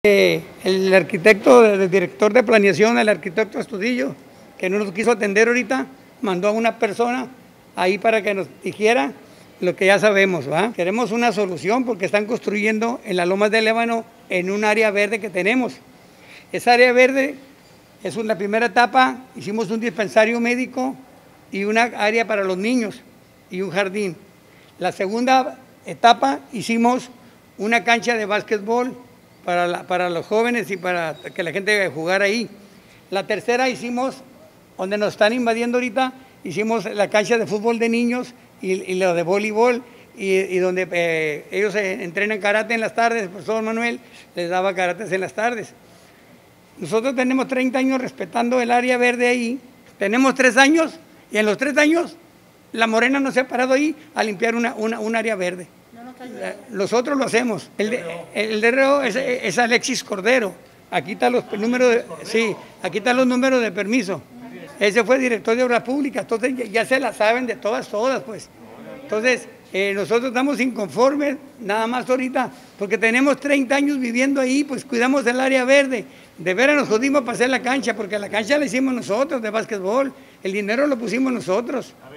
El arquitecto, el director de planeación, el arquitecto Astudillo, que no nos quiso atender ahorita, mandó a una persona ahí para que nos dijera lo que ya sabemos, ¿va? Queremos una solución porque están construyendo en las Lomas del Ébano en un área verde que tenemos. Esa área verde es la primera etapa, hicimos un dispensario médico y una área para los niños y un jardín. La segunda etapa hicimos una cancha de básquetbol para los jóvenes y para que la gente jugara ahí. La tercera hicimos, donde nos están invadiendo ahorita, hicimos la cancha de fútbol de niños y lo de voleibol y donde ellos entrenan karate en las tardes. El profesor Manuel les daba karates en las tardes. Nosotros tenemos 30 años respetando el área verde ahí, tenemos 3 años y en los 3 años la Morena nos ha parado ahí a limpiar un área verde. Nosotros lo hacemos. El DRO es Alexis Cordero. Aquí están los números aquí están los números de permiso. Ese fue director de Obras Públicas, entonces ya se la saben de todas, pues. Entonces, nosotros estamos inconformes, nada más ahorita, porque tenemos 30 años viviendo ahí, pues cuidamos el área verde. De veras nos jodimos para hacer la cancha, porque la cancha la hicimos nosotros, de básquetbol. El dinero lo pusimos nosotros.